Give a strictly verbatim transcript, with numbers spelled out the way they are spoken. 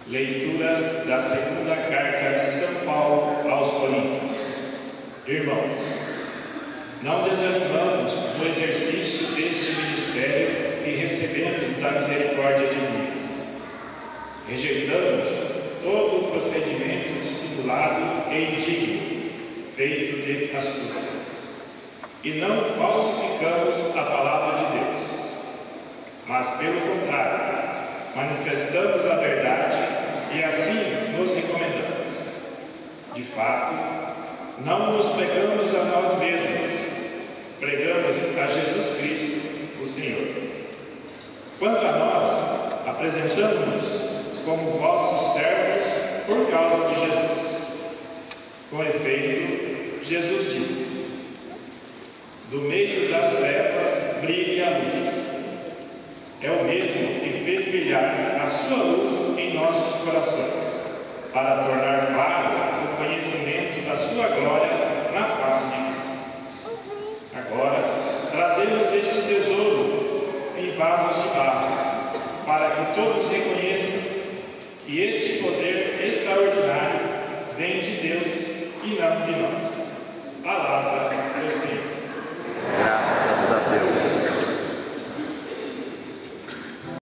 Leitura da segunda carta de São Paulo aos Coríntios. Irmãos, não desanimamos no exercício deste ministério que recebemos da misericórdia divina. Rejeitamos todo o procedimento dissimulado e indigno, feito de astúcias, e não falsificamos a palavra de Deus, mas, pelo contrário, manifestamos a verdade e assim nos recomendamos. De fato, não nos pregamos a nós mesmos, pregamos a Jesus Cristo, o Senhor. Quanto a nós, apresentamos-nos como vossos servos por causa de Jesus. Com efeito, Jesus disse: do meio das trevas brilhe a luz. É o mesmo que fez brilhar a sua luz em nossos corações, para tornar claro o conhecimento da sua glória na face de Cristo. Agora, trazemos este tesouro em vasos de barro, para que todos reconheçam que este poder extraordinário vem de Deus e não de nós. Palavra